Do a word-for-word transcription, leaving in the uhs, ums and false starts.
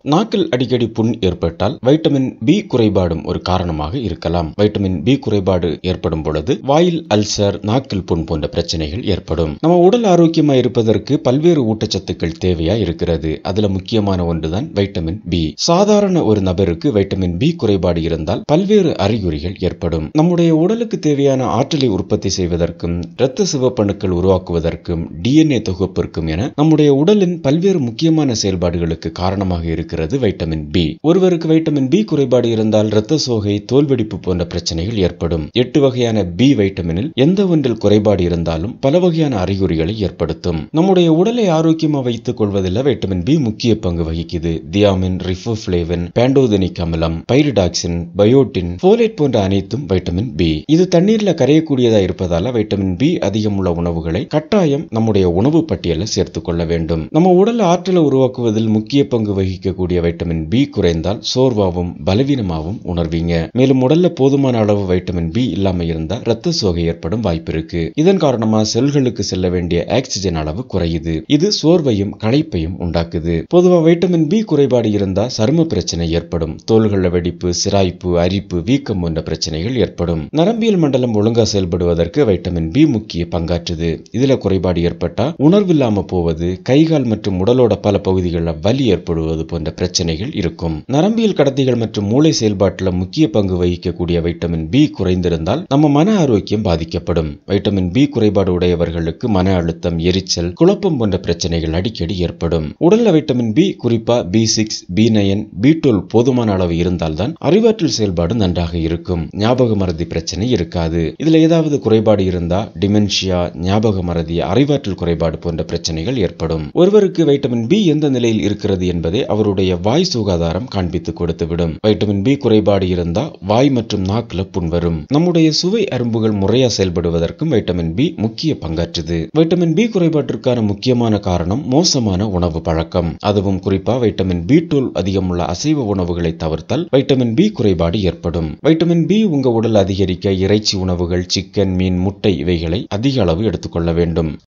நாக்கில் அடிக்கடி புண் ஏற்பட்டால் வைட்டமின் பி குறைபாடும் ஒரு காரணமாக இருக்கலாம். வைட்டமின் பி குறைபாடு ஏற்படும் பொழுது வாயில் அல்சர், நாக்கில் புண் போன்ற பிரச்சனைகள் ஏற்படும். நம்ம உடல் ஆரோக்கியமா இருப்பதற்கு பல்வேறு ஊட்டச்சத்துக்கள் தேவையா இருக்கிறது. அதுல முக்கியமான ஒன்றுதான் வைட்டமின் பி. சாதாரண ஒரு நபருக்கு வைட்டமின் பி குறைபாடு இருந்தால் பல்வேறு அறிகுறிகள் ஏற்படும். நம்முடைய உடலுக்கு தேவையான ஆற்றலை உற்பத்தி செய்வதற்கும், இரத்த சிவப்பணுக்கள் உருவாக்குவதற்கும், டிஎன்ஏ தொகுப்பிற்கும் என நம்முடைய உடலின் பல்வேறு முக்கியமான செயல்பாடுகளுக்கு காரணமாக இருக்கிறது வைட்டமின் பி. ஒருவருக்கு வைட்டமின் பி குறைபாடு இருந்தால் இரத்த சோகை, தோல்வெடிப்பு போன்ற பிரச்சனைகள் ஏற்படும். எட்டு வகையான பி வைட்டமினில் எந்த ஒன்றில் குறைபாடு இருந்தாலும் பல வகையான அறிகுறிகளை ஏற்படுத்தும். நம்முடைய உடலை ஆரோக்கியமா வைத்துக் கொள்வதில் வைட்டமின் பி முக்கிய பங்கு வகிக்குது. தியாமின், ரிபோஃப்ளேவின், பேண்டோதெனிக் அமிலம், பைரிடாக்சின், பயோட்டின், போலேட் போன்ற அனைத்தும் வைட்டமின் பி. இது தண்ணீர்ல கரையக்கூடியதா இருப்பதால வைட்டமின் பி அதிகம் உள்ள உணவுகளை கட்டாயம் நம்முடைய உணவு பட்டியலில் சேர்த்துக் கொள்ள வேண்டும். நம்ம உடல் ஆற்றலை உருவாக்குவதில் முக்கிய பங்கு வகிக்கக்கூடிய வைட்டமின் பி குறைந்தால் சோர்வாகவும் பலவீனமாகவும் உணர்வீங்க. மேலும் உடல்ல போதுமான அளவு வைட்டமின் பி இல்லாம இருந்தா இரத்த சோகை ஏற்படும் வாய்ப்பு இருக்கு. இதன் காரணமா செல்களுக்கு செல்ல வேண்டிய ஆக்சிஜன் அளவு குறையுது. இது சோர்வையும் களைப்பையும் உண்டாக்குது. பொதுவா வைட்டமின் பி குறைபாடு இருந்தா சரும பிரச்சனை ஏற்படும். தோள்கள வெடிப்பு, சிராய்ப்பு, அரிப்பு, வீக்கம் போன்ற பிரச்சனைகள் ஏற்படும். நரம்பியல் மண்டலம் ஒழுங்கா செயல்படுவதற்கு வைட்டமின் பி முக்கிய பங்காற்றுது. இதுல குறைபாடு ஏற்பட்டா உணர்வில்லாம போவது, கைகால் மற்றும் உடலோட பல பகுதிகளில் வலி ஏற்படுவது போன்ற பிரச்சனைகள் இருக்கும். நரம்பியல் கடத்திகள் மற்றும் மூளை செயல்பாட்டில் முக்கிய பங்கு வகிக்கக்கூடிய வைட்டமின் பி குறைந்திருந்தால் நம்ம மன ஆரோக்கியம் பாதிக்கப்படும். வைட்டமின் பி குறைபாடு உடையவர்களுக்கு மன அழுத்தம், எரிச்சல், குழப்பம் போன்ற பிரச்சனைகள் அடிக்கடி ஏற்படும். உடல்ல வைட்டமின் பி, குறிப்பா B six, B nine, B twelve போதுமான அளவு இருந்தால்தான் அறிவாற்றல் செயல்பாடு நன்றாக இருக்கும். ஞாபக மறதி பிரச்சனை இருக்காது. இதுல ஏதாவது குறைபாடு இருந்தா டிமென்ஷியா, ஞாபக மறதி, அறிவாற்றல் குறைபாடு போன்ற பிரச்சனைகள் ஏற்படும். ஒருவருக்கு வைட்டமின் பி எந்த நிலையில் இருக்கிறது என்பதை அவருடைய வாய் சுகாதாரம் காண்பித்து கொடுத்துவிடும். வைட்டமின் பி குறைபாடு இருந்தா வாய் மற்றும் நாக்குல புண் வரும். நம்முடைய சுவை அரும்புகள் முறையா செயல்படுவதற்கும் வைட்டமின் பி முக்கிய பங்காற்றுது. வைட்டமின் பி குறைபாட்டிற்கான முக்கியமான காரணம் மோசமான உணவு பழக்கம். அதுவும் குறிப்பா வைட்டமின் பி டுவெல்வ் அதிகமுள்ள அசைவ உணவுகளை தவிர்த்தால் வைட்டமின் பி குறைபாடு ஏற்படும். வைட்டமின் பி உங்க உடல் அதிகரிக்க இறைச்சி உணவுகள், சிக்கன், மீன், முட்டை இவைகளை அதிக அளவு எடுத்துக்கொள்ள வேண்டும்.